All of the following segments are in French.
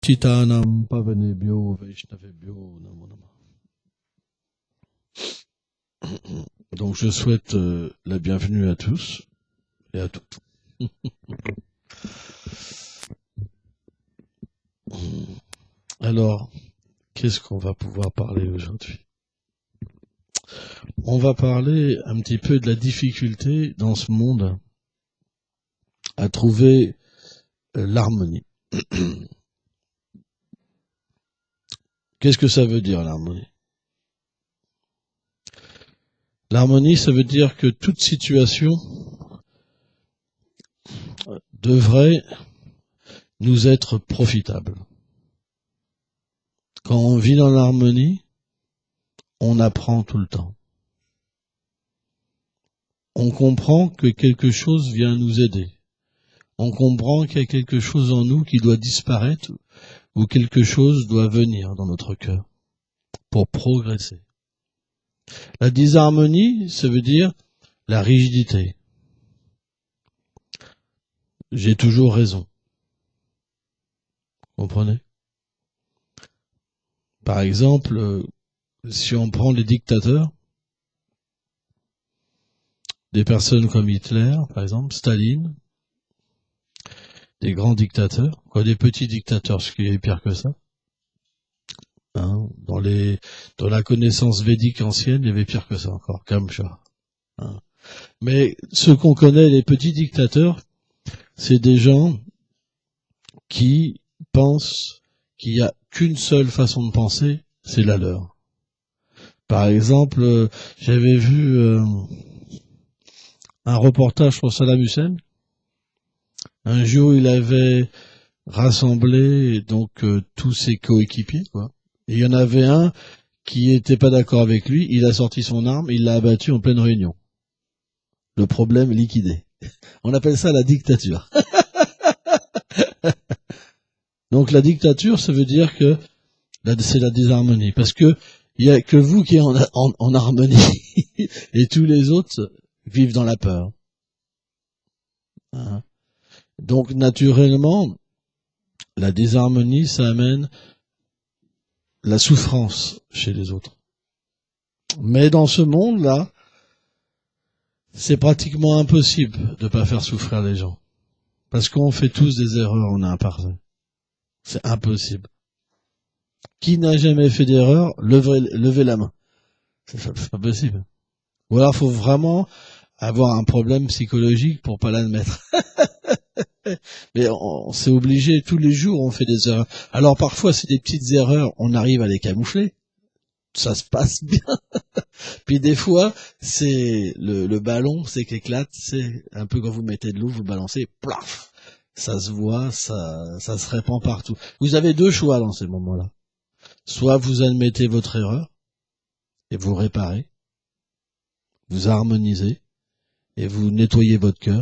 Patitanam pavanebhyo vaishnavebhyo namo namah. Donc je souhaite la bienvenue à tous et à toutes. Alors, qu'est-ce qu'on va pouvoir parler aujourd'hui? On va parler un petit peu de la difficulté dans ce monde à trouver l'harmonie. Qu'est-ce que ça veut dire l'harmonie? L'harmonie, ça veut dire que toute situation devrait nous être profitable. Quand on vit dans l'harmonie, on apprend tout le temps. On comprend que quelque chose vient nous aider. On comprend qu'il y a quelque chose en nous qui doit disparaître ou quelque chose doit venir dans notre cœur pour progresser. La disharmonie, ça veut dire la rigidité. J'ai toujours raison. Vous comprenez? Par exemple, si on prend les dictateurs, des personnes comme Hitler, par exemple, Staline, des grands dictateurs, quoi, des petits dictateurs, ce qui est pire que ça. Hein, dans la connaissance védique ancienne, il y avait pire que ça encore, Kamcha. Hein. Mais ceux qu'on connaît, les petits dictateurs, c'est des gens qui pensent qu'il n'y a qu'une seule façon de penser, c'est la leur. Par exemple, j'avais vu un reportage sur Saddam Hussein. Un jour, il avait rassemblé donc tous ses coéquipiers, quoi. Et il y en avait un qui était pas d'accord avec lui. Il a sorti son arme, il l'a abattu en pleine réunion. Le problème liquidé. On appelle ça la dictature. Donc la dictature, ça veut dire que c'est la désharmonie, parce que il y a que vous qui êtes en harmonie et tous les autres vivent dans la peur. Hein. Donc naturellement, la désharmonie, ça amène la souffrance chez les autres. Mais dans ce monde-là, c'est pratiquement impossible de pas faire souffrir les gens. Parce qu'on fait tous des erreurs, on est imparfait. C'est impossible. Qui n'a jamais fait d'erreur, levez la main. C'est pas possible. Ou alors, faut vraiment avoir un problème psychologique pour pas l'admettre. Mais c'est obligé, tous les jours on fait des erreurs. Alors parfois c'est des petites erreurs, on arrive à les camoufler, ça se passe bien. Puis des fois c'est le ballon, c'est qu'il éclate, c'est un peu quand vous mettez de l'eau, vous balancez, plaf, ça se voit, ça se répand partout. Vous avez deux choix dans ces moments-là. Soit vous admettez votre erreur et vous réparez, vous harmonisez et vous nettoyez votre cœur.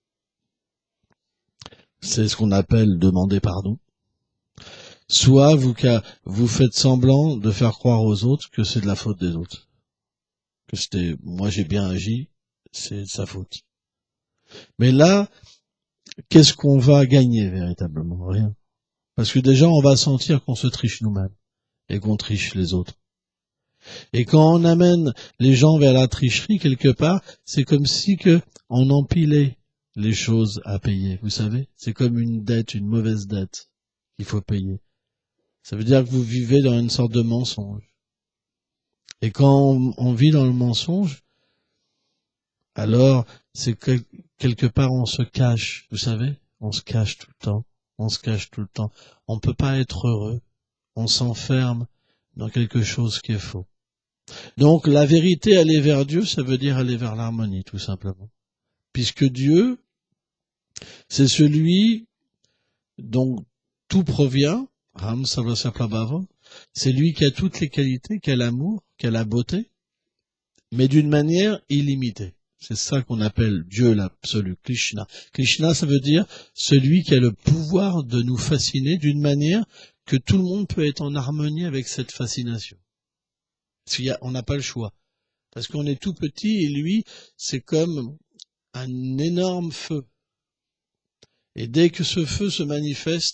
C'est ce qu'on appelle demander pardon. Soit vous faites semblant de faire croire aux autres que c'est de la faute des autres. Que moi j'ai bien agi, c'est de sa faute. Mais là, qu'est-ce qu'on va gagner véritablement? Rien. Parce que déjà on va sentir qu'on se triche nous-mêmes et qu'on triche les autres. Et quand on amène les gens vers la tricherie quelque part, c'est comme si on empilait les choses à payer, vous savez. C'est comme une dette, une mauvaise dette qu'il faut payer. Ça veut dire que vous vivez dans une sorte de mensonge. Et quand on vit dans le mensonge, alors c'est que quelque part on se cache, vous savez. On se cache tout le temps. On se cache tout le temps. On ne peut pas être heureux. On s'enferme dans quelque chose qui est faux. Donc la vérité, aller vers Dieu, ça veut dire aller vers l'harmonie, tout simplement. Puisque Dieu, c'est celui dont tout provient, Ram Sarvasapra, c'est lui qui a toutes les qualités, qui a l'amour, qui a la beauté, mais d'une manière illimitée. C'est ça qu'on appelle Dieu l'absolu, Krishna. Krishna, ça veut dire celui qui a le pouvoir de nous fasciner d'une manière que tout le monde peut être en harmonie avec cette fascination. On n'a pas le choix. Parce qu'on est tout petit et lui, c'est comme un énorme feu. Et dès que ce feu se manifeste,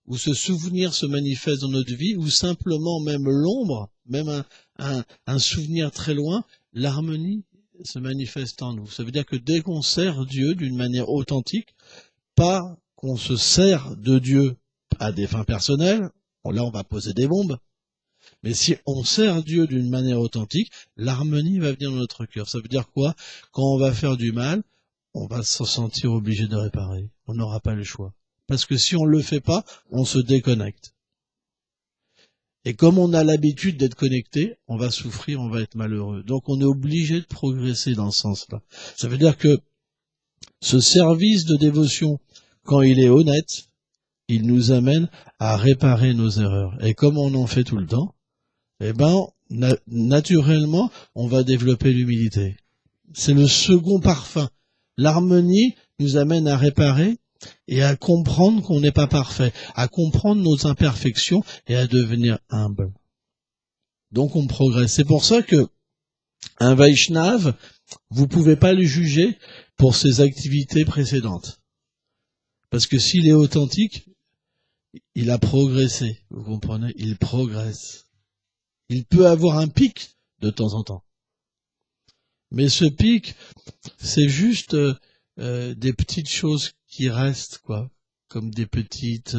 où ce souvenir se manifeste dans notre vie, ou simplement même l'ombre, même un souvenir très loin, l'harmonie se manifeste en nous. Ça veut dire que dès qu'on sert Dieu d'une manière authentique, pas qu'on se sert de Dieu à des fins personnelles, là on va poser des bombes, mais si on sert Dieu d'une manière authentique, l'harmonie va venir dans notre cœur. Ça veut dire quoi? Quand on va faire du mal, on va se sentir obligé de réparer. On n'aura pas le choix. Parce que si on ne le fait pas, on se déconnecte. Et comme on a l'habitude d'être connecté, on va souffrir, on va être malheureux. Donc on est obligé de progresser dans ce sens-là. Ça veut dire que ce service de dévotion, quand il est honnête, il nous amène à réparer nos erreurs. Et comme on en fait tout le temps, eh ben, naturellement, on va développer l'humilité. C'est le second parfum. L'harmonie nous amène à réparer et à comprendre qu'on n'est pas parfait, à comprendre nos imperfections et à devenir humble. Donc on progresse. C'est pour ça que un Vaishnav, vous pouvez pas le juger pour ses activités précédentes. Parce que s'il est authentique, il a progressé. Vous comprenez? Il progresse. Il peut avoir un pic de temps en temps. Mais ce pic, c'est juste des petites choses qui restent, quoi, comme des petites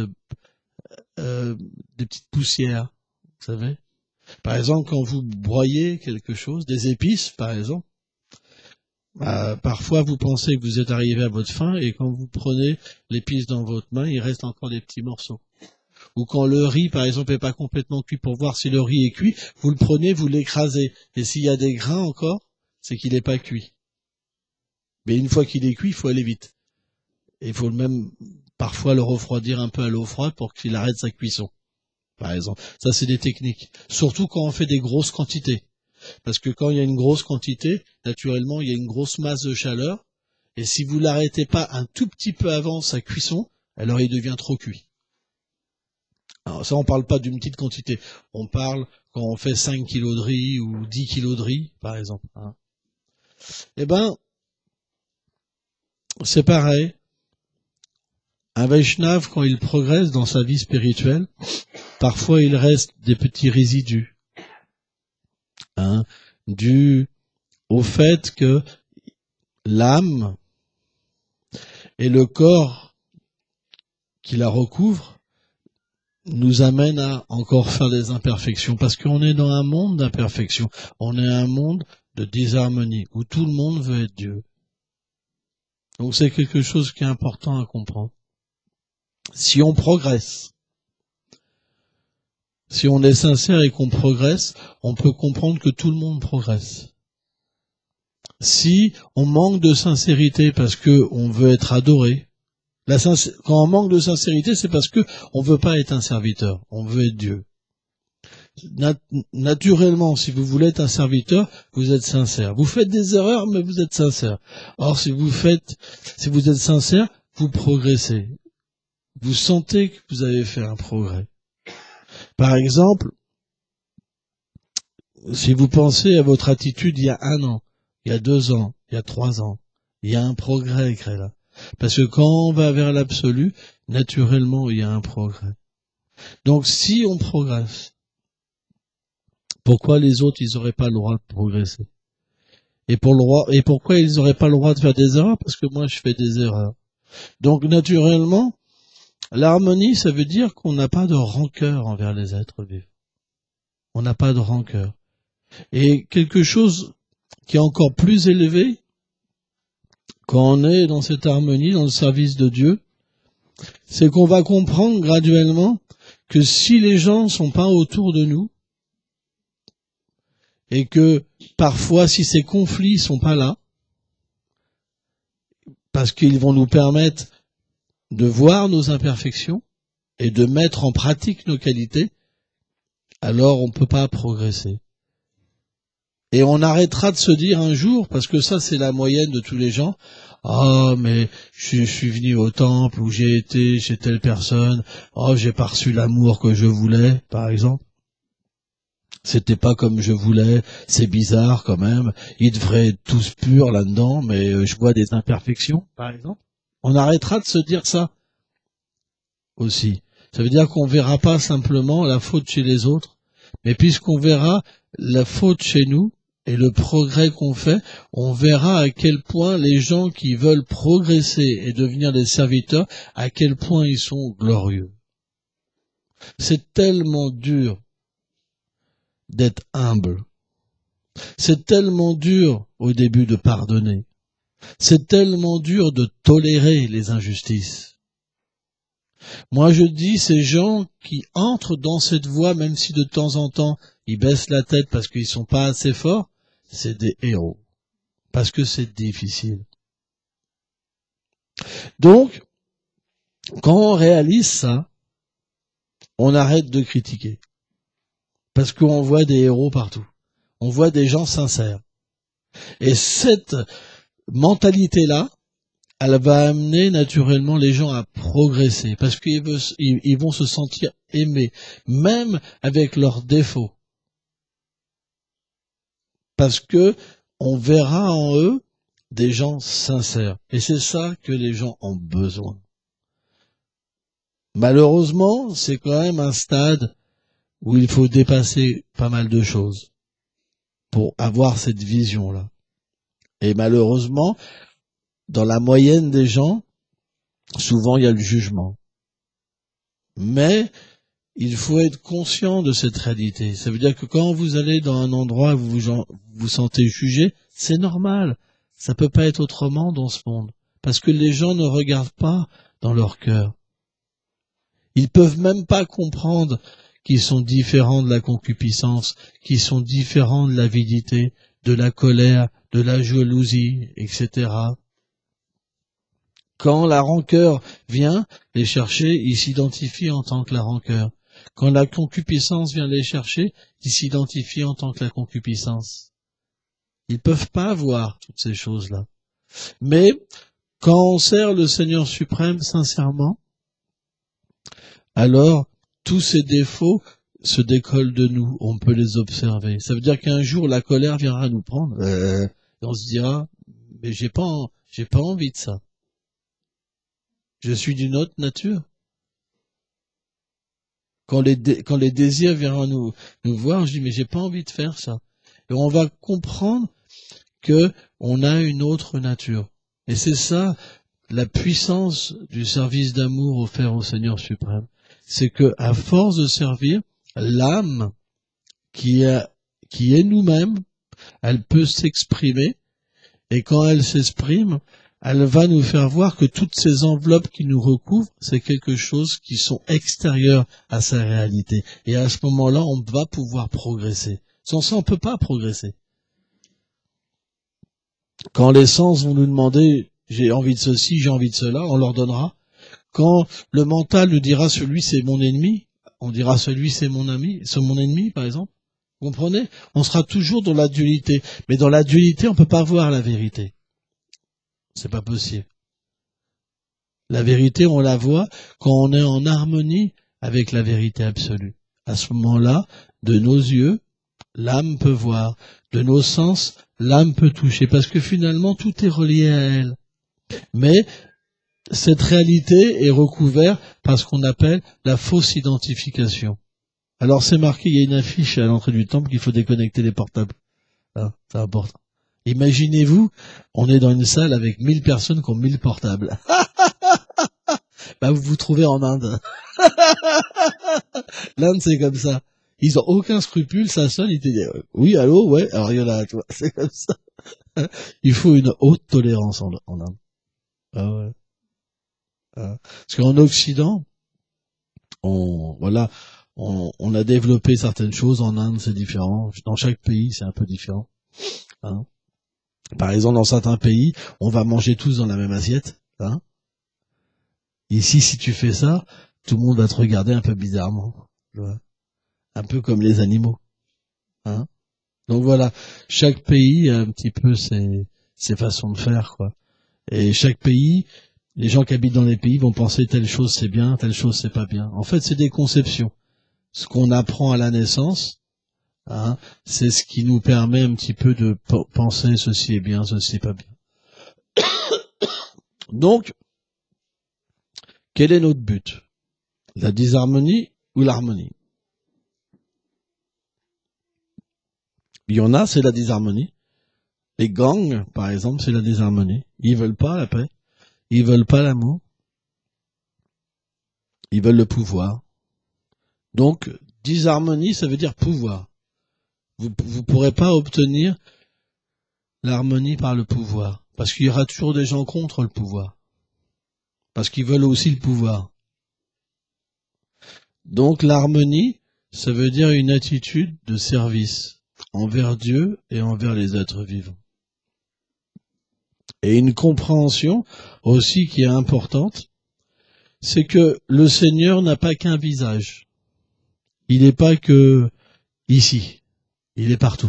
poussières, vous savez. Par exemple, quand vous broyez quelque chose, des épices, par exemple, parfois vous pensez que vous êtes arrivé à votre fin et quand vous prenez l'épice dans votre main, il reste encore des petits morceaux. Ou quand le riz, par exemple, n'est pas complètement cuit, pour voir si le riz est cuit, vous le prenez, vous l'écrasez. Et s'il y a des grains encore, c'est qu'il n'est pas cuit. Mais une fois qu'il est cuit, il faut aller vite. Et il faut même parfois le refroidir un peu à l'eau froide pour qu'il arrête sa cuisson, par exemple. Ça, c'est des techniques. Surtout quand on fait des grosses quantités. Parce que quand il y a une grosse quantité, naturellement, il y a une grosse masse de chaleur. Et si vous l'arrêtez pas un tout petit peu avant sa cuisson, alors il devient trop cuit. Alors ça, on parle pas d'une petite quantité. On parle quand on fait 5 kilos de riz ou 10 kilos de riz, par exemple. Eh ben, c'est pareil. Un Vaishnav, quand il progresse dans sa vie spirituelle, parfois il reste des petits résidus, dû au fait que l'âme et le corps qui la recouvre nous amène à encore faire des imperfections, parce qu'on est dans un monde d'imperfection, on est un monde de désharmonie, où tout le monde veut être Dieu. Donc c'est quelque chose qui est important à comprendre. Si on progresse, si on est sincère et qu'on progresse, on peut comprendre que tout le monde progresse. Si on manque de sincérité parce que on veut être adoré, quand on manque de sincérité, c'est parce que on veut pas être un serviteur, on veut être Dieu. Naturellement, si vous voulez être un serviteur, vous êtes sincère. Vous faites des erreurs, mais vous êtes sincère. Or, si vous êtes sincère, vous progressez. Vous sentez que vous avez fait un progrès. Par exemple, si vous pensez à votre attitude il y a 1 an, il y a 2 ans, il y a 3 ans, il y a un progrès créé là. Parce que quand on va vers l'absolu, naturellement, il y a un progrès. Donc, si on progresse, pourquoi les autres, ils n'auraient pas le droit de progresser? Et pourquoi ils n'auraient pas le droit de faire des erreurs? Parce que moi, je fais des erreurs. Donc, naturellement, l'harmonie, ça veut dire qu'on n'a pas de rancœur envers les êtres vivants. On n'a pas de rancœur. Et quelque chose qui est encore plus élevé, quand on est dans cette harmonie, dans le service de Dieu, c'est qu'on va comprendre graduellement que si les gens sont pas autour de nous, et que parfois si ces conflits sont pas là, parce qu'ils vont nous permettre de voir nos imperfections et de mettre en pratique nos qualités, alors on ne peut pas progresser. Et on arrêtera de se dire un jour, parce que ça c'est la moyenne de tous les gens, mais je suis venu au temple où j'ai été chez telle personne, j'ai pas reçu l'amour que je voulais, par exemple. C'était pas comme je voulais, c'est bizarre quand même, ils devraient être tous purs là-dedans, mais je vois des imperfections, par exemple. On arrêtera de se dire ça aussi. Ça veut dire qu'on verra pas simplement la faute chez les autres, mais puisqu'on verra la faute chez nous et le progrès qu'on fait, on verra à quel point les gens qui veulent progresser et devenir des serviteurs, à quel point ils sont glorieux. C'est tellement dur d'être humble. C'est tellement dur au début de pardonner. C'est tellement dur de tolérer les injustices. Moi je dis, ces gens qui entrent dans cette voie, même si de temps en temps ils baissent la tête parce qu'ils sont pas assez forts, c'est des héros. Parce que c'est difficile. Donc, quand on réalise ça, on arrête de critiquer. Parce qu'on voit des héros partout. On voit des gens sincères. Et cette mentalité-là, elle va amener naturellement les gens à progresser. Parce qu'ils vont se sentir aimés, même avec leurs défauts. Parce que on verra en eux des gens sincères. Et c'est ça que les gens ont besoin. Malheureusement, c'est quand même un stade où il faut dépasser pas mal de choses pour avoir cette vision-là. Et malheureusement, dans la moyenne des gens, souvent il y a le jugement. Mais il faut être conscient de cette réalité. Ça veut dire que quand vous allez dans un endroit où vous vous sentez jugé, c'est normal. Ça peut pas être autrement dans ce monde. Parce que les gens ne regardent pas dans leur cœur. Ils peuvent même pas comprendre qu'ils sont différents de la concupiscence, qu'ils sont différents de l'avidité, de la colère, de la jalousie, etc. Quand la rancœur vient les chercher, ils s'identifient en tant que la rancœur. Quand la concupiscence vient les chercher, ils s'identifient en tant que la concupiscence. Ils peuvent pas voir toutes ces choses-là. Mais quand on sert le Seigneur suprême sincèrement, alors tous ces défauts se décollent de nous, on peut les observer. Ça veut dire qu'un jour la colère viendra nous prendre, et on se dira, mais j'ai pas envie de ça. Je suis d'une autre nature. Quand les désirs viendront nous voir, je dis, mais j'ai pas envie de faire ça. Et on va comprendre que on a une autre nature. Et c'est ça, la puissance du service d'amour offert au Seigneur suprême. C'est que, à force de servir, l'âme qui est nous-mêmes, elle peut s'exprimer, et quand elle s'exprime, elle va nous faire voir que toutes ces enveloppes qui nous recouvrent, c'est quelque chose qui sont extérieures à sa réalité. Et à ce moment-là, on va pouvoir progresser. Sans ça, on ne peut pas progresser. Quand les sens vont nous demander, j'ai envie de ceci, j'ai envie de cela, on leur donnera. Quand le mental nous dira, celui c'est mon ennemi, on dira, celui c'est mon ami, c'est mon ennemi, par exemple. Vous comprenez? On sera toujours dans la dualité. Mais dans la dualité, on ne peut pas voir la vérité. C'est pas possible. La vérité, on la voit quand on est en harmonie avec la vérité absolue. À ce moment-là, de nos yeux, l'âme peut voir. De nos sens, l'âme peut toucher. Parce que finalement, tout est relié à elle. Mais cette réalité est recouverte par ce qu'on appelle la fausse identification. Alors c'est marqué, il y a une affiche à l'entrée du temple qu'il faut déconnecter les portables. Ah, c'est important. Imaginez-vous, on est dans une salle avec 1000 personnes qui ont 1000 portables. Bah, vous vous trouvez en Inde. L'Inde, c'est comme ça. Ils ont aucun scrupule, ça sonne, ils te disent, oui, allô, ouais, alors il y en a, tu vois, c'est comme ça. Il faut une haute tolérance en Inde. Ah ouais. Ah. Parce qu'en Occident, on a développé certaines choses. En Inde, c'est différent. Dans chaque pays, c'est un peu différent. Hein. Par exemple, dans certains pays, on va manger tous dans la même assiette. Hein. Ici, si tu fais ça, tout le monde va te regarder un peu bizarrement. Tu vois. Un peu comme les animaux. Hein. Donc voilà, chaque pays a un petit peu ses façons de faire, quoi. Et chaque pays, les gens qui habitent dans les pays vont penser telle chose c'est bien, telle chose c'est pas bien. En fait, c'est des conceptions. Ce qu'on apprend à la naissance, hein, c'est ce qui nous permet un petit peu de penser ceci est bien, ceci est pas bien. Donc, quel est notre but? La disharmonie ou l'harmonie? Il y en a, c'est la disharmonie. Les gangs, par exemple, c'est la disharmonie. Ils veulent pas la paix. Ils veulent pas l'amour. Ils veulent le pouvoir. Donc, disharmonie, ça veut dire pouvoir. Vous pourrez pas obtenir l'harmonie par le pouvoir. Parce qu'il y aura toujours des gens contre le pouvoir. Parce qu'ils veulent aussi le pouvoir. Donc, l'harmonie, ça veut dire une attitude de service envers Dieu et envers les êtres vivants. Et une compréhension aussi qui est importante, c'est que le Seigneur n'a pas qu'un visage. Il n'est pas que ici. Il est partout.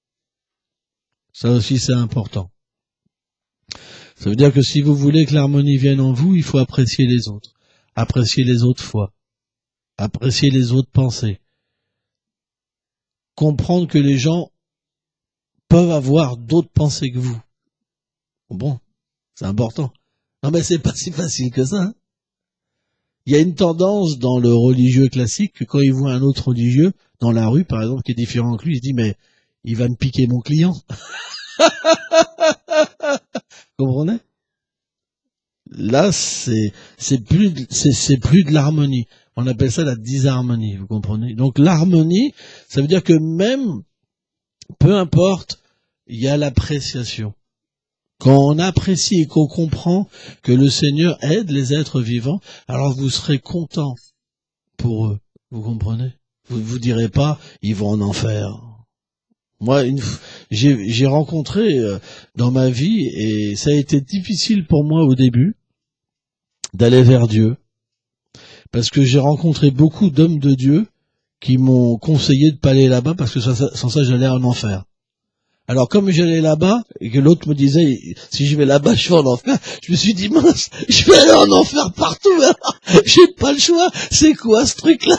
Ça aussi, c'est important. Ça veut dire que si vous voulez que l'harmonie vienne en vous, il faut apprécier les autres. Apprécier les autres foi. Apprécier les autres pensées. Comprendre que les gens peuvent avoir d'autres pensées que vous. Bon, c'est important. Non mais c'est pas si facile que ça. Hein. Il y a une tendance dans le religieux classique que quand il voit un autre religieux dans la rue, par exemple, qui est différent que lui, il se dit mais il va me piquer mon client. Vous comprenez? Là, c'est plus de l'harmonie. On appelle ça la disharmonie, vous comprenez? Donc l'harmonie, ça veut dire que même, peu importe, il y a l'appréciation. Quand on apprécie et qu'on comprend que le Seigneur aide les êtres vivants, alors vous serez content pour eux. Vous comprenez? Vous direz pas, ils vont en enfer. Moi, j'ai rencontré dans ma vie, et ça a été difficile pour moi au début, d'aller vers Dieu. Parce que j'ai rencontré beaucoup d'hommes de Dieu qui m'ont conseillé de pas aller là-bas parce que sans ça j'allais en enfer. Alors comme j'allais là-bas et que l'autre me disait si je vais là-bas je vais en enfer, je me suis dit mince, je vais aller en enfer partout alors j'ai pas le choix. C'est quoi ce truc-là?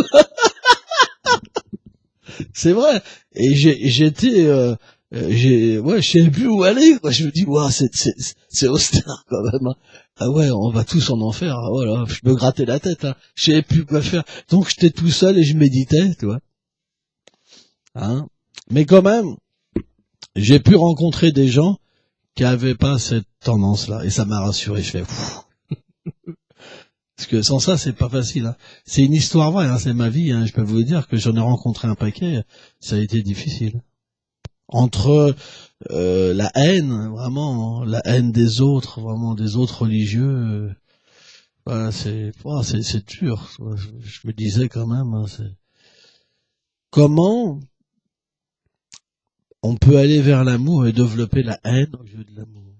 C'est vrai. Et j'étais je savais plus où aller, quoi. Je me dis waouh, c'est austère quand même. Hein. Ah ouais, on va tous en enfer. Ah, voilà, je me grattais la tête. Hein. Je savais plus quoi faire. Donc j'étais tout seul et je méditais, tu vois. Hein. Mais quand même, j'ai pu rencontrer des gens qui avaient pas cette tendance-là, et ça m'a rassuré. Je fais parce que sans ça, c'est pas facile. Hein. C'est une histoire vraie, hein, c'est ma vie. Hein. Je peux vous dire que j'en ai rencontré un paquet. Ça a été difficile. Entre la haine, vraiment, la haine des autres, vraiment des autres religieux, voilà, c'est dur. Je me disais quand même, hein, comment on peut aller vers l'amour et développer la haine au lieu de l'amour.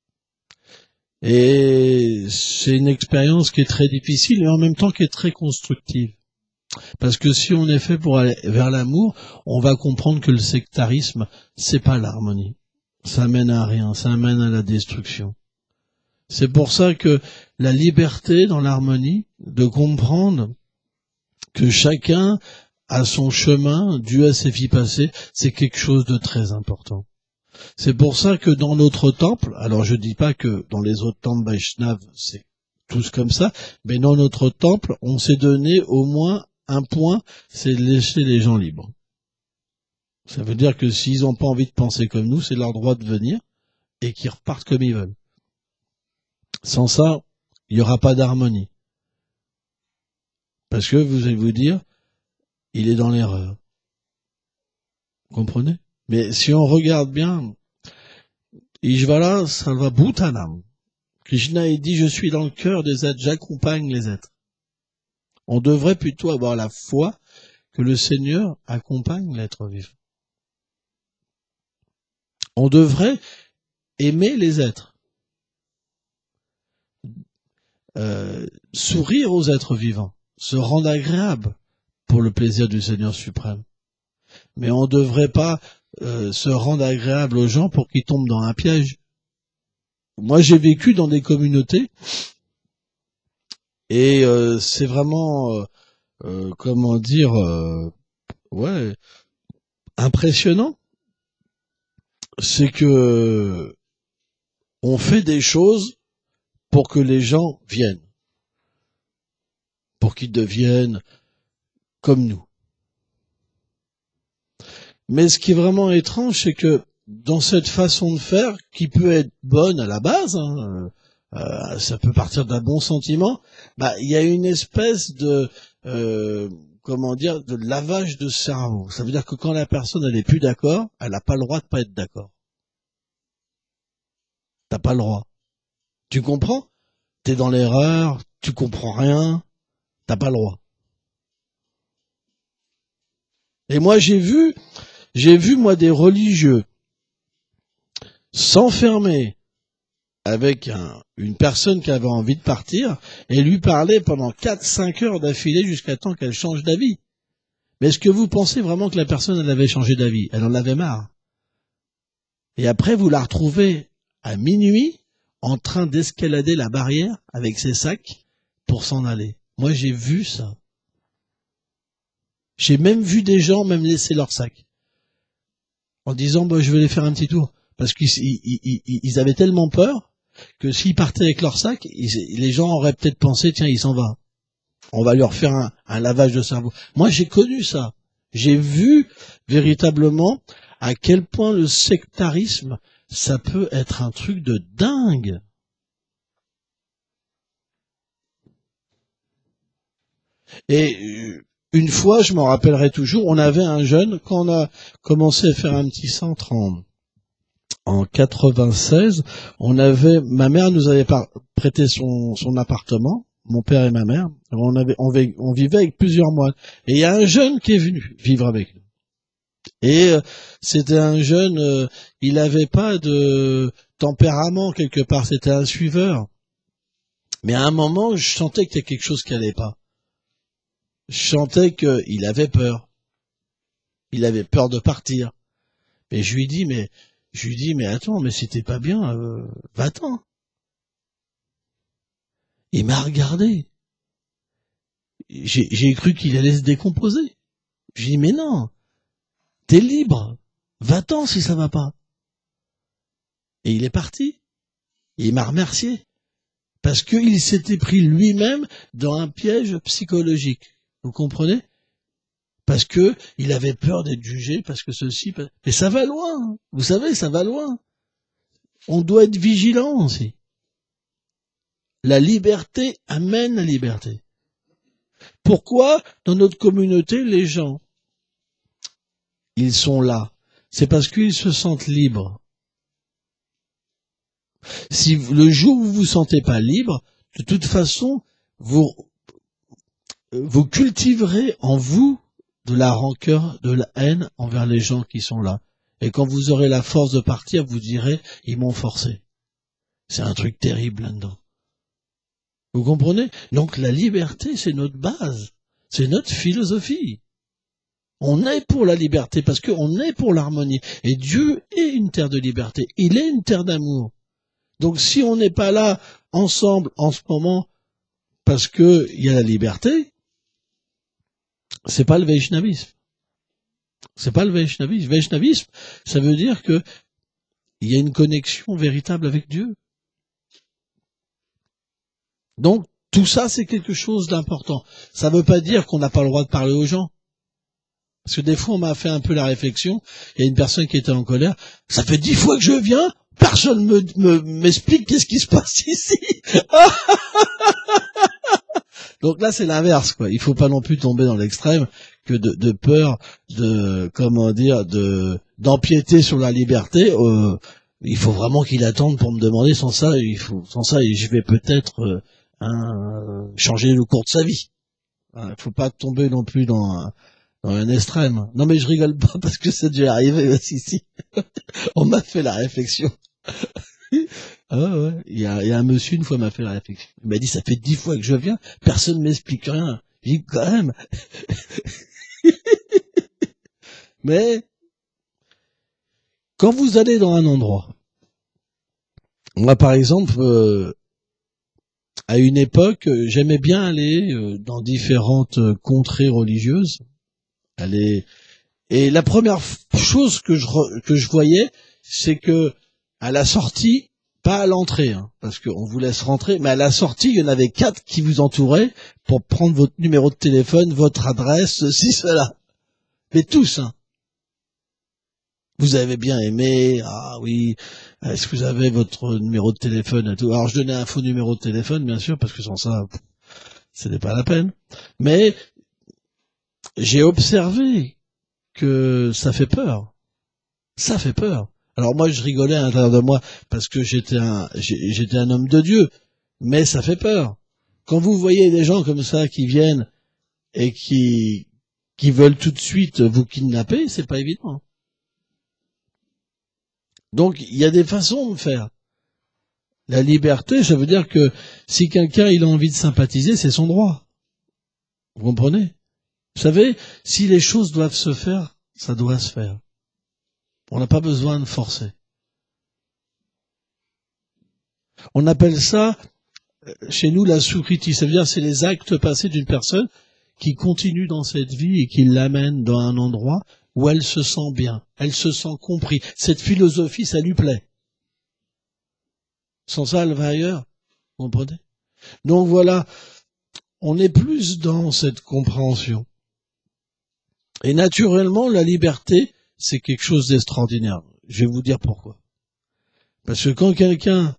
Et c'est une expérience qui est très difficile et en même temps qui est très constructive. Parce que si on est fait pour aller vers l'amour, on va comprendre que le sectarisme, c'est pas l'harmonie. Ça mène à rien, ça mène à la destruction. C'est pour ça que la liberté dans l'harmonie, de comprendre que chacun a son chemin, Dieu a ses vies passées, c'est quelque chose de très important. C'est pour ça que dans notre temple, alors je dis pas que dans les autres temples Vaishnav, c'est tous comme ça, mais dans notre temple, on s'est donné au moins un point, c'est de laisser les gens libres. Ça veut dire que s'ils n'ont pas envie de penser comme nous, c'est leur droit de venir et qu'ils repartent comme ils veulent. Sans ça, il n'y aura pas d'harmonie. Parce que vous allez vous dire, il est dans l'erreur. Vous comprenez? Mais si on regarde bien, Ishvara Salva Bhutanam, Krishna il dit, je suis dans le cœur des êtres, j'accompagne les êtres. On devrait plutôt avoir la foi que le Seigneur accompagne l'être vivant. On devrait aimer les êtres, sourire aux êtres vivants, se rendre agréable pour le plaisir du Seigneur suprême. Mais on ne devrait pas se rendre agréable aux gens pour qu'ils tombent dans un piège. Moi, j'ai vécu dans des communautés et c'est vraiment, comment dire, impressionnant. C'est que on fait des choses pour que les gens viennent. pour qu'ils deviennent comme nous. Mais ce qui est vraiment étrange, c'est que dans cette façon de faire, qui peut être bonne à la base, ça peut partir d'un bon sentiment, il y a une espèce de de lavage de cerveau. Ça veut dire que quand la personne elle est plus d'accord, elle n'a pas le droit de pas être d'accord. T'as pas le droit. Tu comprends? T'es dans l'erreur, tu comprends rien, t'as pas le droit. Et moi j'ai vu moi des religieux s'enfermer avec une personne qui avait envie de partir et lui parler pendant 4-5 heures d'affilée jusqu'à temps qu'elle change d'avis. Mais est-ce que vous pensez vraiment que la personne elle avait changé d'avis? Elle en avait marre. Et après vous la retrouvez à minuit en train d'escalader la barrière avec ses sacs pour s'en aller. Moi j'ai vu ça. J'ai même vu des gens même laisser leurs sacs en disant je vais aller faire un petit tour. Parce qu'ils avaient tellement peur que s'ils partaient avec leur sac, les gens auraient peut-être pensé, tiens, il s'en va. On va lui refaire un lavage de cerveau. Moi, j'ai connu ça. J'ai vu véritablement à quel point le sectarisme, ça peut être un truc de dingue. Et une fois, je m'en rappellerai toujours, on avait un jeune, quand on a commencé à faire un petit centre en 96, ma mère nous avait prêté son appartement, mon père et ma mère. On vivait avec plusieurs mois. Et il y a un jeune qui est venu vivre avec nous. Et c'était un jeune, il n'avait pas de tempérament quelque part, c'était un suiveur. Mais à un moment, je sentais qu'il y a quelque chose qui allait pas. Je sentais qu'il avait peur. Il avait peur de partir. Et je lui dis, mais attends, mais si t'es pas bien, va-t'en. Il m'a regardé. J'ai cru qu'il allait se décomposer. J'ai dit, mais non, t'es libre. Va-t'en si ça va pas. Et il est parti. Et il m'a remercié. Parce qu'il s'était pris lui-même dans un piège psychologique. Vous comprenez? Parce que il avait peur d'être jugé, parce que ceci... Mais ça va loin. Vous savez, ça va loin. On doit être vigilant aussi. La liberté amène la liberté. Pourquoi, dans notre communauté, les gens, ils sont là? C'est parce qu'ils se sentent libres. Si le jour où vous vous sentez pas libre, de toute façon, vous cultiverez en vous de la rancœur, de la haine envers les gens qui sont là. Et quand vous aurez la force de partir, vous direz, ils m'ont forcé. C'est un truc terrible là-dedans. Vous comprenez? Donc la liberté, c'est notre base. C'est notre philosophie. On est pour la liberté parce qu'on est pour l'harmonie. Et Dieu est une terre de liberté. Il est une terre d'amour. Donc si on n'est pas là ensemble en ce moment parce que il y a la liberté, c'est pas le Vaishnavisme. C'est pas le Vaishnavisme. Vaishnavisme, ça veut dire que il y a une connexion véritable avec Dieu. Donc tout ça, c'est quelque chose d'important. Ça veut pas dire qu'on n'a pas le droit de parler aux gens. Parce que des fois, on m'a fait un peu la réflexion. Il y a une personne qui était en colère. Ça fait 10 fois que je viens. Personne m'explique qu'est-ce qui se passe ici. Donc là, c'est l'inverse, quoi. Il faut pas non plus tomber dans l'extrême que de peur d'empiéter sur la liberté. Il faut vraiment qu'il attende pour me demander. Sans ça, je vais peut-être changer le cours de sa vie. Il faut pas tomber non plus dans un extrême. Non mais je rigole pas parce que c'est déjà arrivé aussi ici. On m'a fait la réflexion. Ah ouais. Il y a un monsieur une fois m'a fait la réflexion. Il m'a dit ça fait 10 fois que je viens, personne m'explique rien. J'ai dit quand même. Mais quand vous allez dans un endroit, moi par exemple, à une époque, j'aimais bien aller dans différentes contrées religieuses. Et la première chose que je voyais, c'est que à la sortie, Pas à l'entrée, hein, parce qu'on vous laisse rentrer, mais à la sortie, il y en avait 4 qui vous entouraient pour prendre votre numéro de téléphone, votre adresse, ceci, cela. Mais tous, hein. Vous avez bien aimé, ah oui, est-ce que vous avez votre numéro de téléphone et tout. Alors je donnais un faux numéro de téléphone, bien sûr, parce que sans ça, ce n'est pas la peine. Mais j'ai observé que ça fait peur. Ça fait peur. Alors moi, je rigolais à l'intérieur de moi parce que j'étais un homme de Dieu, mais ça fait peur. Quand vous voyez des gens comme ça qui viennent et qui veulent tout de suite vous kidnapper, c'est pas évident. Donc, il y a des façons de faire. La liberté, ça veut dire que si quelqu'un il a envie de sympathiser, c'est son droit. Vous comprenez? Vous savez, si les choses doivent se faire, ça doit se faire. On n'a pas besoin de forcer. On appelle ça, chez nous, la soukriti. Ça veut dire c'est les actes passés d'une personne qui continue dans cette vie et qui l'amène dans un endroit où elle se sent bien, elle se sent compris. Cette philosophie, ça lui plaît. Sans ça, elle va ailleurs. Vous comprenez? Donc voilà, on est plus dans cette compréhension. Et naturellement, la liberté, c'est quelque chose d'extraordinaire. Je vais vous dire pourquoi. Parce que quand quelqu'un,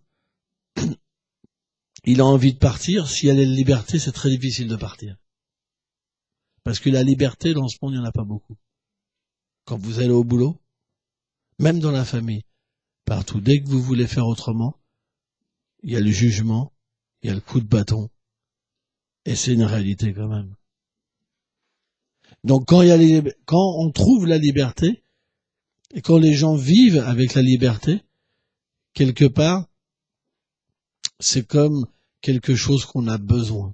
il a envie de partir, si elle a la liberté, c'est très difficile de partir. Parce que la liberté, dans ce monde, il n'y en a pas beaucoup. Quand vous allez au boulot, même dans la famille, partout, dès que vous voulez faire autrement, il y a le jugement, il y a le coup de bâton, et c'est une réalité quand même. Donc quand on trouve la liberté, et quand les gens vivent avec la liberté, quelque part, c'est comme quelque chose qu'on a besoin.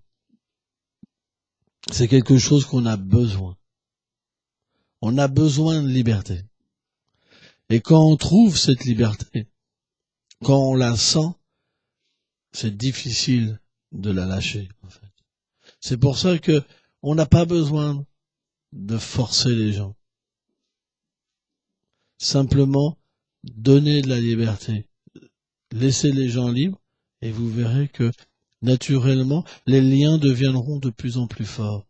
C'est quelque chose qu'on a besoin. On a besoin de liberté. Et quand on trouve cette liberté, quand on la sent, c'est difficile de la lâcher, en fait. C'est pour ça que on n'a pas besoin de forcer les gens. Simplement, donner de la liberté. Laissez les gens libres et vous verrez que, naturellement, les liens deviendront de plus en plus forts.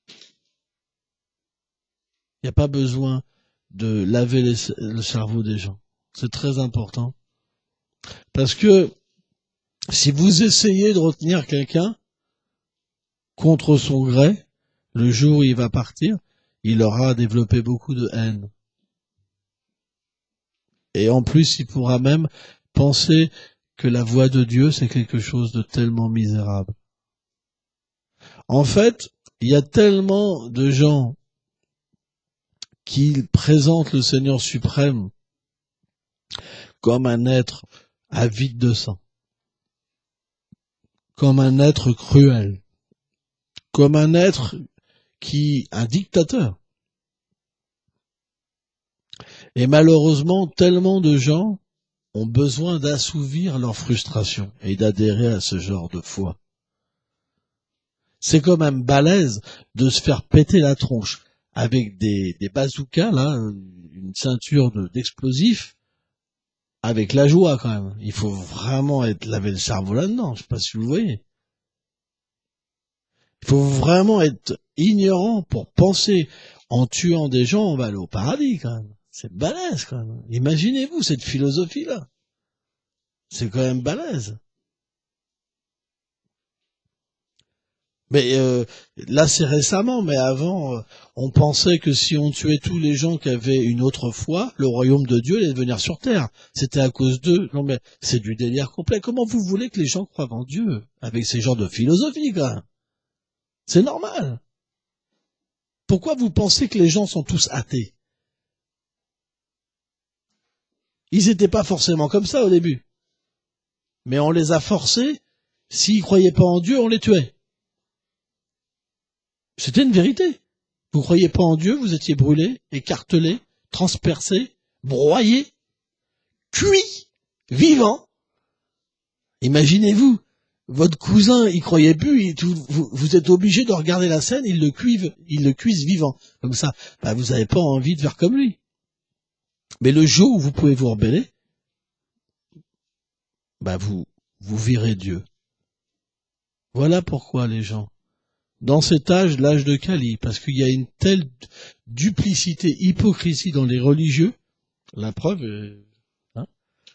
Il n'y a pas besoin de laver le cerveau des gens. C'est très important. Parce que si vous essayez de retenir quelqu'un contre son gré, le jour où il va partir, il aura développé beaucoup de haine. Et en plus, il pourra même penser que la voix de Dieu, c'est quelque chose de tellement misérable. En fait, il y a tellement de gens qui présentent le Seigneur suprême comme un être avide de sang, comme un être cruel, comme un être un dictateur. Et malheureusement, tellement de gens ont besoin d'assouvir leur frustration et d'adhérer à ce genre de foi. C'est quand même balèze de se faire péter la tronche avec des bazookas, là, une ceinture d'explosifs, avec la joie quand même. Il faut vraiment laver le cerveau là-dedans, je sais pas si vous voyez. Il faut vraiment être ignorant pour penser en tuant des gens, on va aller au paradis quand même. C'est balèze quand même. Imaginez-vous cette philosophie-là. C'est quand même balèze. Mais là, c'est récemment, mais avant, on pensait que si on tuait tous les gens qui avaient une autre foi, le royaume de Dieu allait venir sur terre. C'était à cause d'eux. Non, mais c'est du délire complet. Comment vous voulez que les gens croient en Dieu avec ces genres de philosophie, quand même? C'est normal. Pourquoi vous pensez que les gens sont tous athées? Ils n'étaient pas forcément comme ça au début. Mais on les a forcés. S'ils croyaient pas en Dieu, on les tuait. C'était une vérité. Vous croyez pas en Dieu, vous étiez brûlé, écartelé, transpercé, broyé, cuit, vivant. Imaginez-vous, votre cousin, il croyait plus, vous êtes obligé de regarder la scène, il le cuise vivant. Comme ça, vous n'avez pas envie de faire comme lui. Mais le jour où vous pouvez vous rebeller, vous virez Dieu. Voilà pourquoi les gens, dans cet âge, l'âge de Kali, parce qu'il y a une telle duplicité, hypocrisie dans les religieux, la preuve, hein,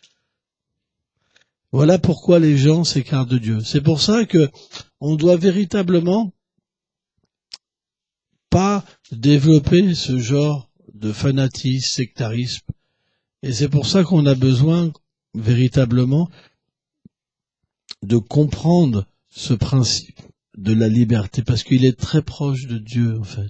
voilà pourquoi les gens s'écartent de Dieu. C'est pour ça que on doit véritablement pas développer ce genre de fanatisme, sectarisme. Et c'est pour ça qu'on a besoin véritablement de comprendre ce principe de la liberté, parce qu'il est très proche de Dieu, en fait.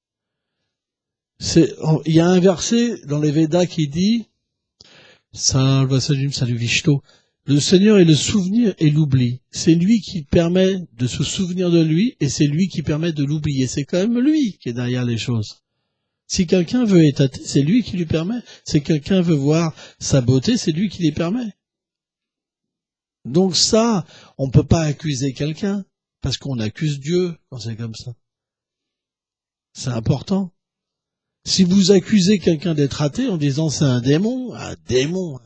Il y a un verset dans les Védas qui dit, Salva Sajim Salu Vishto, le Seigneur est le souvenir et l'oubli. C'est lui qui permet de se souvenir de lui et c'est lui qui permet de l'oublier. C'est quand même lui qui est derrière les choses. Si quelqu'un veut étater, c'est lui qui lui permet. Si quelqu'un veut voir sa beauté, c'est lui qui les permet. Donc ça, on peut pas accuser quelqu'un, parce qu'on accuse Dieu quand c'est comme ça. C'est important. Si vous accusez quelqu'un d'être athée en disant c'est un démon, un démon.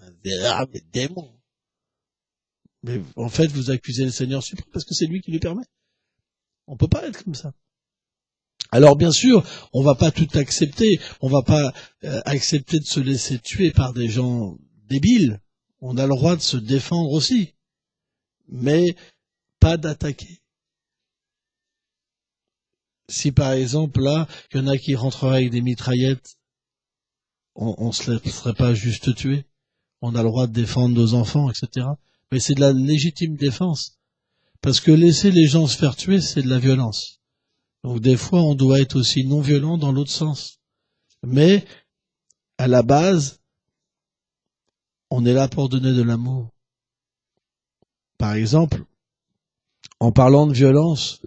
Mais en fait, vous accusez le Seigneur suprême parce que c'est lui qui lui permet. On peut pas être comme ça. Alors bien sûr, on va pas tout accepter. On va pas accepter de se laisser tuer par des gens débiles. On a le droit de se défendre aussi. Mais pas d'attaquer. Si par exemple là, il y en a qui rentreraient avec des mitraillettes, on se laisserait pas juste tuer. On a le droit de défendre nos enfants, etc. Mais c'est de la légitime défense. Parce que laisser les gens se faire tuer, c'est de la violence. Donc des fois, on doit être aussi non violent dans l'autre sens. Mais, à la base, on est là pour donner de l'amour. Par exemple, en parlant de violence,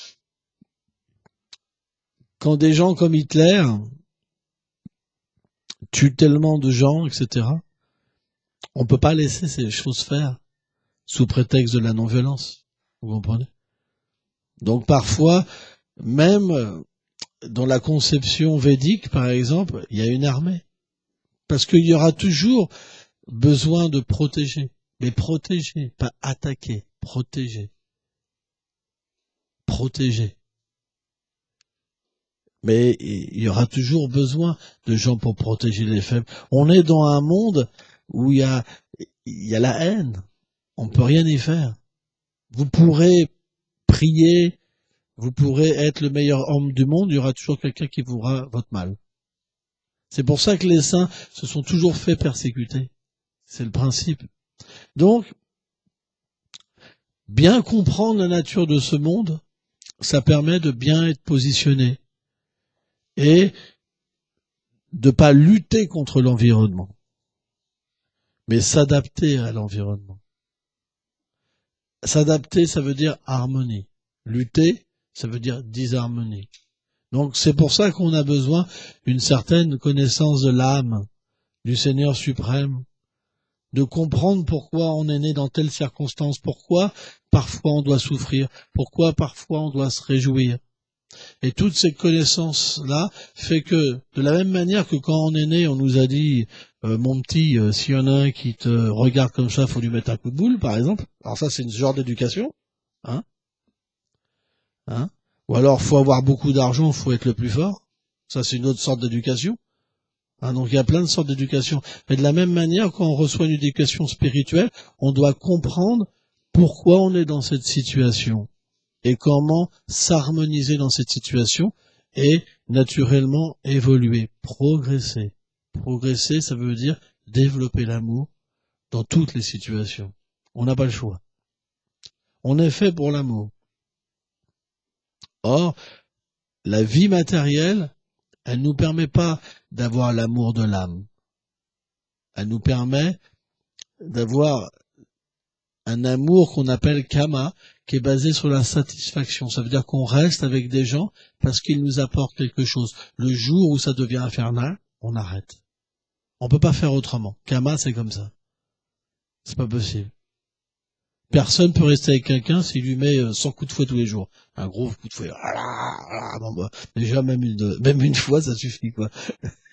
quand des gens comme Hitler tuent tellement de gens, etc., on peut pas laisser ces choses faire sous prétexte de la non-violence. Vous comprenez? Donc parfois, même dans la conception védique, par exemple, il y a une armée. Parce qu'il y aura toujours besoin de protéger. Mais protéger, pas attaquer. Protéger. Protéger. Mais il y aura toujours besoin de gens pour protéger les faibles. On est dans un monde où il y a la haine. On peut rien y faire. Vous pourrez prier, vous pourrez être le meilleur homme du monde, il y aura toujours quelqu'un qui voudra votre mal. C'est pour ça que les saints se sont toujours fait persécuter. C'est le principe. Donc, bien comprendre la nature de ce monde, ça permet de bien être positionné et de pas lutter contre l'environnement, mais s'adapter à l'environnement. S'adapter, ça veut dire harmonie. Lutter, ça veut dire disharmonie. Donc c'est pour ça qu'on a besoin d'une certaine connaissance de l'âme, du Seigneur suprême, de comprendre pourquoi on est né dans telle circonstance, pourquoi parfois on doit souffrir, pourquoi parfois on doit se réjouir. Et toutes ces connaissances-là fait que, de la même manière que quand on est né, on nous a dit, mon petit, s'il y en a un qui te regarde comme ça, faut lui mettre un coup de boule, par exemple. Alors ça, c'est une genre d'éducation, hein. Ou alors, faut avoir beaucoup d'argent, faut être le plus fort. Ça, c'est une autre sorte d'éducation. Donc il y a plein de sortes d'éducation. Mais de la même manière, quand on reçoit une éducation spirituelle, on doit comprendre pourquoi on est dans cette situation et comment s'harmoniser dans cette situation et naturellement évoluer, progresser. Progresser, ça veut dire développer l'amour dans toutes les situations. On n'a pas le choix. On est fait pour l'amour. Or, la vie matérielle, elle nous permet pas d'avoir l'amour de l'âme. Elle nous permet d'avoir un amour qu'on appelle kama, qui est basé sur la satisfaction. Ça veut dire qu'on reste avec des gens parce qu'ils nous apportent quelque chose. Le jour où ça devient infernal, on arrête. On peut pas faire autrement. Kama, c'est comme ça. C'est pas possible. Personne peut rester avec quelqu'un s'il lui met 100 coups de fouet tous les jours. Un gros coup de fouet. Déjà, même une fois, ça suffit, quoi.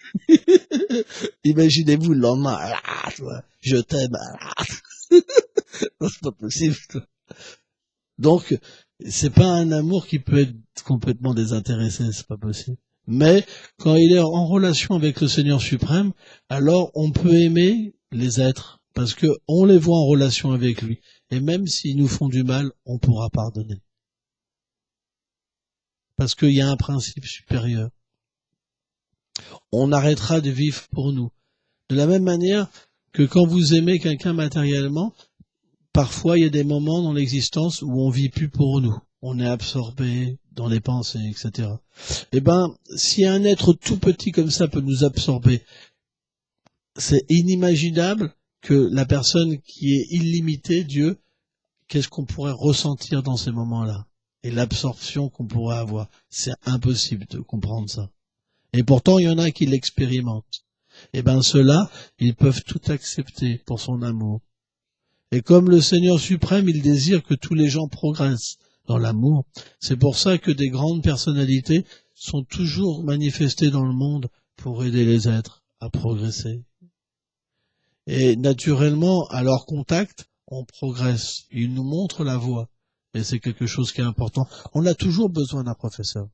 Imaginez-vous le lendemain. Je t'aime. Non, c'est pas possible. Donc, c'est pas un amour qui peut être complètement désintéressé, c'est pas possible. Mais, quand il est en relation avec le Seigneur suprême, alors on peut aimer les êtres, parce que on les voit en relation avec lui. Et même s'ils nous font du mal, on pourra pardonner. Parce qu'il y a un principe supérieur. On arrêtera de vivre pour nous. De la même manière que quand vous aimez quelqu'un matériellement, parfois il y a des moments dans l'existence où on vit plus pour nous. On est absorbé dans les pensées, etc. Eh ben, si un être tout petit comme ça peut nous absorber, c'est inimaginable que la personne qui est illimitée, Dieu, qu'est-ce qu'on pourrait ressentir dans ces moments-là? Et l'absorption qu'on pourrait avoir. C'est impossible de comprendre ça. Et pourtant, il y en a qui l'expérimentent. Eh ben, ceux-là, ils peuvent tout accepter pour son amour. Et comme le Seigneur suprême, il désire que tous les gens progressent dans l'amour. C'est pour ça que des grandes personnalités sont toujours manifestées dans le monde pour aider les êtres à progresser. Et naturellement, à leur contact, on progresse. Ils nous montrent la voie. Et c'est quelque chose qui est important. On a toujours besoin d'un professeur.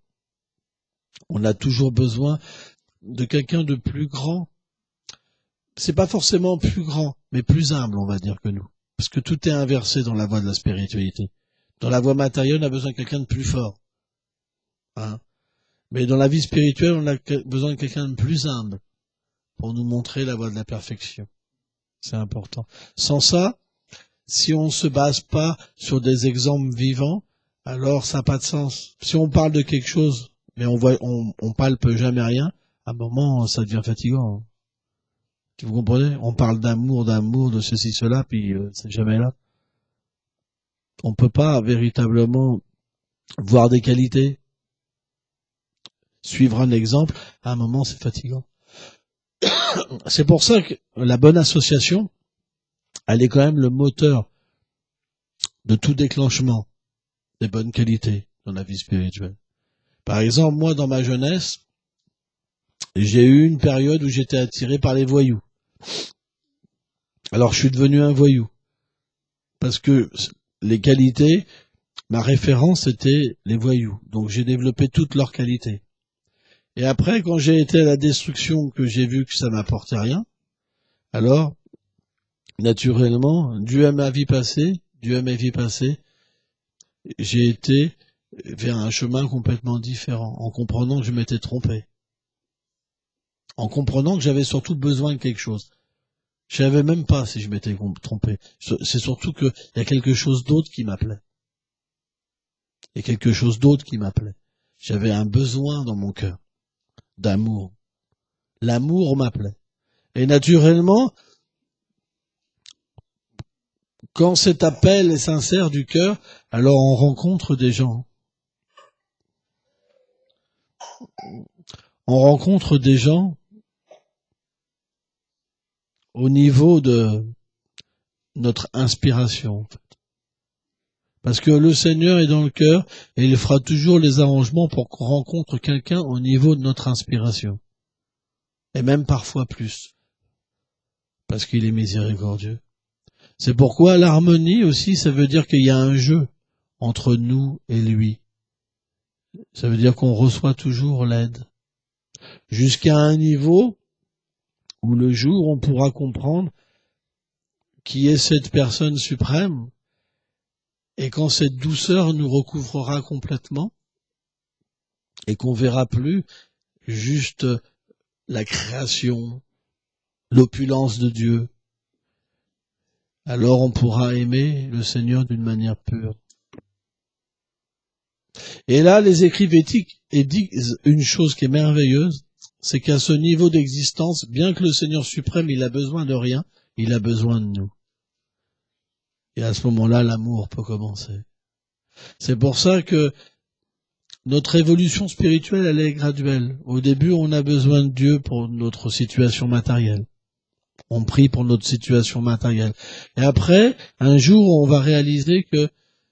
On a toujours besoin de quelqu'un de plus grand. C'est pas forcément plus grand, mais plus humble, on va dire, que nous. Parce que tout est inversé dans la voie de la spiritualité. Dans la voie matérielle, on a besoin de quelqu'un de plus fort. Hein. Mais dans la vie spirituelle, on a besoin de quelqu'un de plus humble pour nous montrer la voie de la perfection. C'est important. Sans ça, si on ne se base pas sur des exemples vivants, alors ça n'a pas de sens. Si on parle de quelque chose, mais on palpe jamais rien, à un moment, ça devient fatigant. Vous comprenez? On parle d'amour, de ceci, cela, puis c'est jamais là. On peut pas véritablement voir des qualités, suivre un exemple. À un moment, c'est fatigant. C'est pour ça que la bonne association, elle est quand même le moteur de tout déclenchement des bonnes qualités dans la vie spirituelle. Par exemple, moi, dans ma jeunesse, j'ai eu une période où j'étais attiré par les voyous. Alors, je suis devenu un voyou. Parce que les qualités, ma référence était les voyous. Donc, j'ai développé toutes leurs qualités. Et après, quand j'ai été à la destruction, que j'ai vu que ça m'apportait rien, alors, naturellement, dû à ma vie passée, j'ai été vers un chemin complètement différent, en comprenant que je m'étais trompé. En comprenant que j'avais surtout besoin de quelque chose. Je savais même pas si je m'étais trompé. C'est surtout qu'il y a quelque chose d'autre qui m'appelait. Il y a quelque chose d'autre qui m'appelait. J'avais un besoin dans mon cœur d'amour. L'amour m'appelait. Et naturellement, quand cet appel est sincère du cœur, alors on rencontre des gens. On rencontre des gens au niveau de notre inspiration, en fait. Parce que le Seigneur est dans le cœur et il fera toujours les arrangements pour qu'on rencontre quelqu'un au niveau de notre inspiration. Et même parfois plus. Parce qu'il est miséricordieux. C'est pourquoi l'harmonie aussi, ça veut dire qu'il y a un jeu entre nous et lui. Ça veut dire qu'on reçoit toujours l'aide. Jusqu'à un niveau où le jour on pourra comprendre qui est cette personne suprême, et quand cette douceur nous recouvrera complètement, et qu'on verra plus juste la création, l'opulence de Dieu, alors on pourra aimer le Seigneur d'une manière pure. Et là, les écrits védiques disent une chose qui est merveilleuse, c'est qu'à ce niveau d'existence, bien que le Seigneur suprême, il a besoin de rien, il a besoin de nous. Et à ce moment-là, l'amour peut commencer. C'est pour ça que notre évolution spirituelle, elle est graduelle. Au début, on a besoin de Dieu pour notre situation matérielle. On prie pour notre situation matérielle. Et après, un jour, on va réaliser que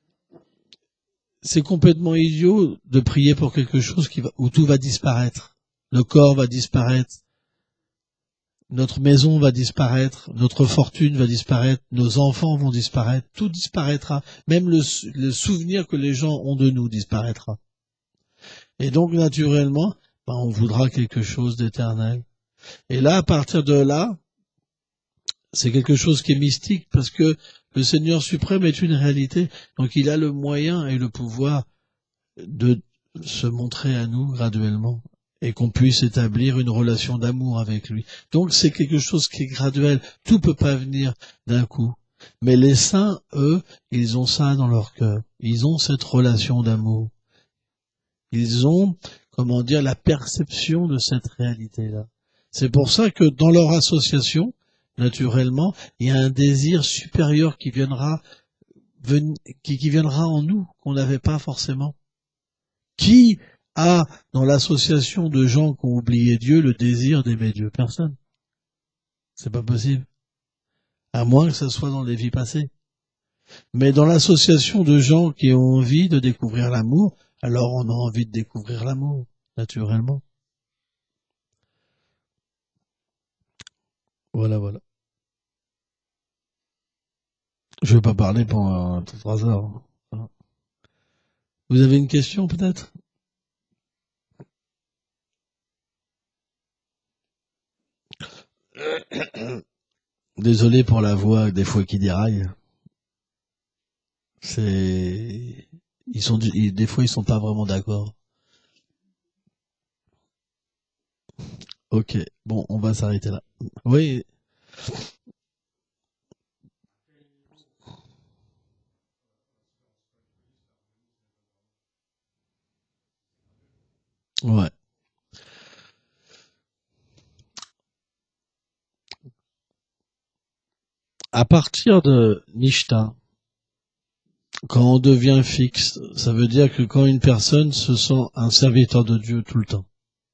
c'est complètement idiot de prier pour quelque chose où tout va disparaître. Le corps va disparaître. notre maison va disparaître, notre fortune va disparaître, nos enfants vont disparaître, tout disparaîtra, même le souvenir que les gens ont de nous disparaîtra. Et donc, naturellement, on voudra quelque chose d'éternel. Et là, à partir de là, c'est quelque chose qui est mystique, parce que le Seigneur suprême est une réalité. Donc, il a le moyen et le pouvoir de se montrer à nous graduellement, et qu'on puisse établir une relation d'amour avec lui. Donc, c'est quelque chose qui est graduel. Tout peut pas venir d'un coup. Mais les saints, eux, ils ont ça dans leur cœur. Ils ont cette relation d'amour. Ils ont, la perception de cette réalité-là. C'est pour ça que dans leur association, naturellement, il y a un désir supérieur qui viendra en nous, qu'on n'avait pas forcément. Qui a, dans l'association de gens qui ont oublié Dieu, le désir d'aimer Dieu? Personne. C'est pas possible. À moins que ça soit dans les vies passées. Mais dans l'association de gens qui ont envie de découvrir l'amour, alors on a envie de découvrir l'amour, naturellement. Voilà. Je vais pas parler pendant 3 heures. Vous avez une question, peut-être? Désolé pour la voix, des fois qui déraille. Des fois ils sont pas vraiment d'accord. Ok, bon, on va s'arrêter là. Oui. Ouais. À partir de Nishta, quand on devient fixe, ça veut dire que quand une personne se sent un serviteur de Dieu tout le temps.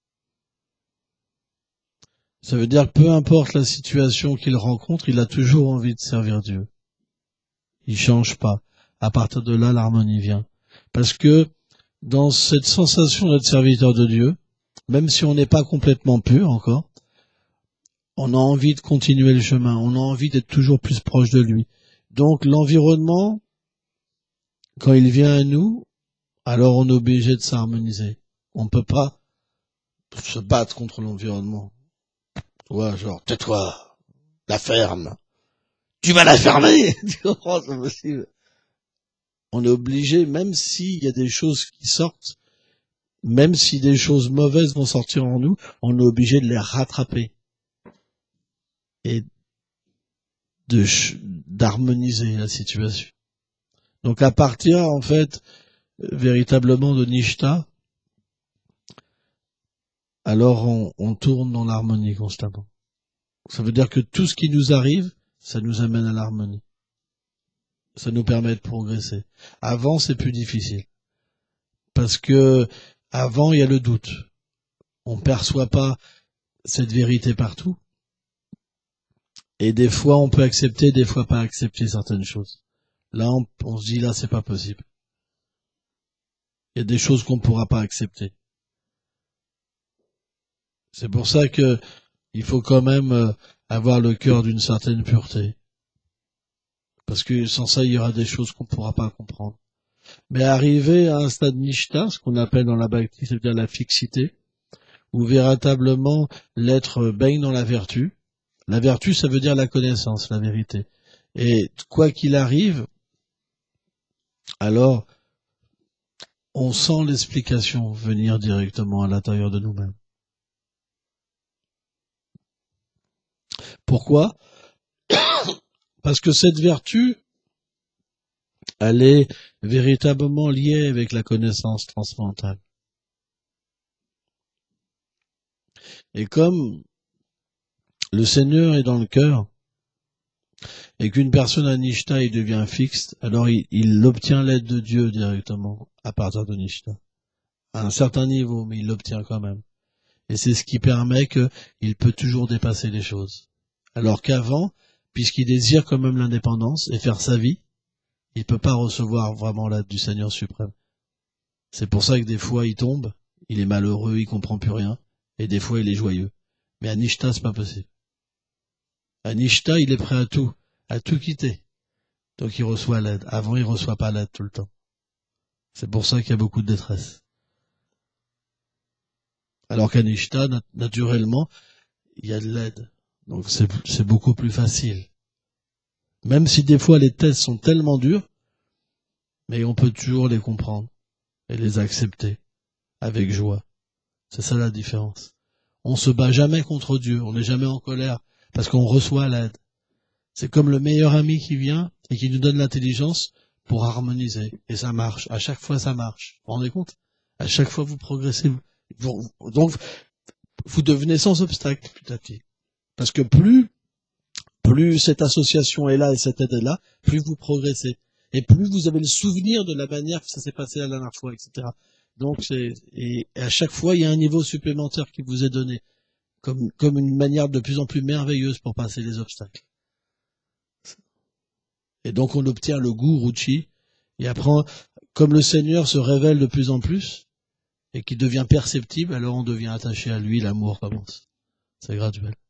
Ça veut dire que peu importe la situation qu'il rencontre, il a toujours envie de servir Dieu. Il change pas. À partir de là, l'harmonie vient. Parce que dans cette sensation d'être serviteur de Dieu, même si on n'est pas complètement pur encore, on a envie de continuer le chemin, on a envie d'être toujours plus proche de lui. Donc l'environnement, quand il vient à nous, alors on est obligé de s'harmoniser. On ne peut pas se battre contre l'environnement. Tu vois, genre, tais-toi, la ferme. Tu vas la fermer. Tu comprends, c'est possible. On est obligé, même s'il y a des choses qui sortent, même si des choses mauvaises vont sortir en nous, on est obligé de les rattraper. Et d'harmoniser la situation. Donc à partir, en fait, véritablement de Nishta, alors on tourne dans l'harmonie constamment. Ça veut dire que tout ce qui nous arrive, ça nous amène à l'harmonie. Ça nous permet de progresser. Avant, c'est plus difficile. Parce que avant, il y a le doute. On ne perçoit pas cette vérité partout. Et des fois, on peut accepter, des fois pas accepter certaines choses. Là, on se dit, là, c'est pas possible. Il y a des choses qu'on ne pourra pas accepter. C'est pour ça que il faut quand même avoir le cœur d'une certaine pureté. Parce que sans ça, il y aura des choses qu'on ne pourra pas comprendre. Mais arriver à un stade nishta, ce qu'on appelle dans la bhakti, c'est-à-dire la fixité, où véritablement l'être baigne dans la vertu. La vertu, ça veut dire la connaissance, la vérité. Et quoi qu'il arrive, alors on sent l'explication venir directement à l'intérieur de nous-mêmes. Pourquoi? Parce que cette vertu, elle est véritablement liée avec la connaissance transcendantale. Et comme le Seigneur est dans le cœur, et qu'une personne à Nishta, il devient fixe, alors il obtient l'aide de Dieu directement à partir de Nishta. À un certain niveau, mais il l'obtient quand même. Et c'est ce qui permet qu'il peut toujours dépasser les choses. Alors qu'avant, puisqu'il désire quand même l'indépendance et faire sa vie, il peut pas recevoir vraiment l'aide du Seigneur suprême. C'est pour ça que des fois il tombe, il est malheureux, il comprend plus rien, et des fois il est joyeux. Mais à Nishta, c'est pas possible. Anishta, il est prêt à tout quitter. Donc il reçoit l'aide. Avant, il reçoit pas l'aide tout le temps. C'est pour ça qu'il y a beaucoup de détresse. Alors qu'Anishta, naturellement, il y a de l'aide. Donc c'est beaucoup plus facile. Même si des fois les tests sont tellement durs, mais on peut toujours les comprendre et les accepter avec joie. C'est ça la différence. On se bat jamais contre Dieu, on n'est jamais en colère parce qu'on reçoit l'aide. C'est comme le meilleur ami qui vient et qui nous donne l'intelligence pour harmoniser. Et ça marche. À chaque fois, ça marche. Vous vous rendez compte? À chaque fois, vous progressez. Donc, vous devenez sans obstacle petit à petit. Parce que plus cette association est là et cette aide est là, plus vous progressez. Et plus vous avez le souvenir de la manière que ça s'est passé la dernière fois, etc. Donc, et à chaque fois, il y a un niveau supplémentaire qui vous est donné. Comme une manière de plus en plus merveilleuse pour passer les obstacles. Et donc, on obtient le goût Ruchi. Et après, comme le Seigneur se révèle de plus en plus, et qui devient perceptible, alors on devient attaché à lui, l'amour commence. C'est graduel.